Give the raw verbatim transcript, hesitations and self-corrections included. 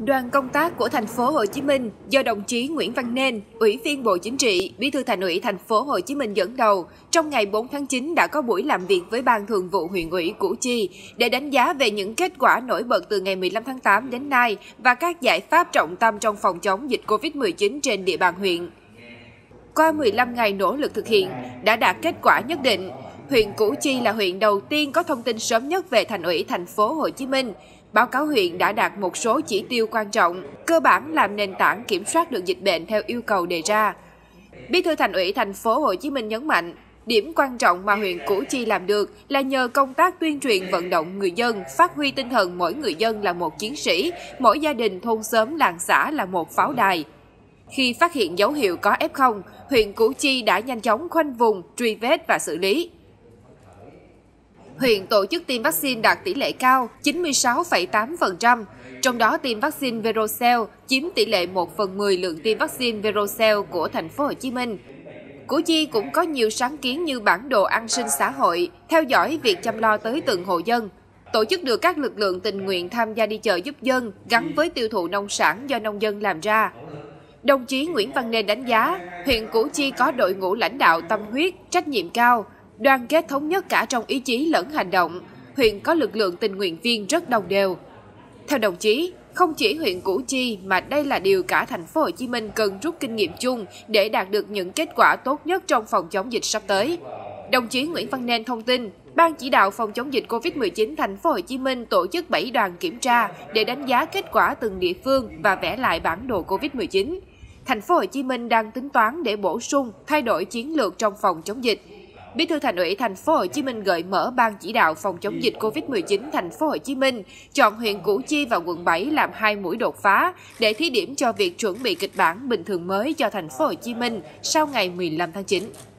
Đoàn công tác của thành phố Hồ Chí Minh do đồng chí Nguyễn Văn Nên, Ủy viên Bộ Chính trị, Bí thư Thành ủy thành phố Hồ Chí Minh dẫn đầu, trong ngày bốn tháng chín đã có buổi làm việc với Ban Thường vụ Huyện ủy Củ Chi để đánh giá về những kết quả nổi bật từ ngày mười lăm tháng tám đến nay và các giải pháp trọng tâm trong phòng chống dịch Covid mười chín trên địa bàn huyện. Qua mười lăm ngày nỗ lực thực hiện, đã đạt kết quả nhất định. Huyện Củ Chi là huyện đầu tiên có thông tin sớm nhất về Thành ủy thành phố Hồ Chí Minh. Báo cáo huyện đã đạt một số chỉ tiêu quan trọng, cơ bản làm nền tảng kiểm soát được dịch bệnh theo yêu cầu đề ra. Bí thư Thành ủy thành phố Hồ Chí Minh nhấn mạnh, điểm quan trọng mà huyện Củ Chi làm được là nhờ công tác tuyên truyền vận động người dân, phát huy tinh thần mỗi người dân là một chiến sĩ, mỗi gia đình thôn xóm làng xã là một pháo đài. Khi phát hiện dấu hiệu có ép không, huyện Củ Chi đã nhanh chóng khoanh vùng, truy vết và xử lý. Huyện tổ chức tiêm vaccine đạt tỷ lệ cao, chín mươi sáu phẩy tám phần trăm, trong đó tiêm vaccine Verocell chiếm tỷ lệ một phần mười lượng tiêm vaccine Verocell của thành phố Hồ Chí Minh. Củ Chi cũng có nhiều sáng kiến như bản đồ an sinh xã hội, theo dõi việc chăm lo tới từng hộ dân, tổ chức được các lực lượng tình nguyện tham gia đi chợ giúp dân gắn với tiêu thụ nông sản do nông dân làm ra. Đồng chí Nguyễn Văn Nên đánh giá, huyện Củ Chi có đội ngũ lãnh đạo tâm huyết, trách nhiệm cao, đoàn kết thống nhất cả trong ý chí lẫn hành động. Huyện có lực lượng tình nguyện viên rất đồng đều. Theo đồng chí, không chỉ huyện Củ Chi mà đây là điều cả thành phố Hồ Chí Minh cần rút kinh nghiệm chung để đạt được những kết quả tốt nhất trong phòng chống dịch sắp tới. Đồng chí Nguyễn Văn Nên thông tin, Ban chỉ đạo phòng chống dịch Covid mười chín thành phố Hồ Chí Minh tổ chức bảy đoàn kiểm tra để đánh giá kết quả từng địa phương và vẽ lại bản đồ Covid mười chín. Thành phố Hồ Chí Minh đang tính toán để bổ sung, thay đổi chiến lược trong phòng chống dịch. Bí thư Thành ủy thành phố Hồ Chí Minh gợi mở Ban chỉ đạo phòng chống dịch Covid mười chín thành phố Hồ Chí Minh chọn huyện Củ Chi và quận bảy làm hai mũi đột phá để thí điểm cho việc chuẩn bị kịch bản bình thường mới cho thành phố Hồ Chí Minh sau ngày mười lăm tháng chín.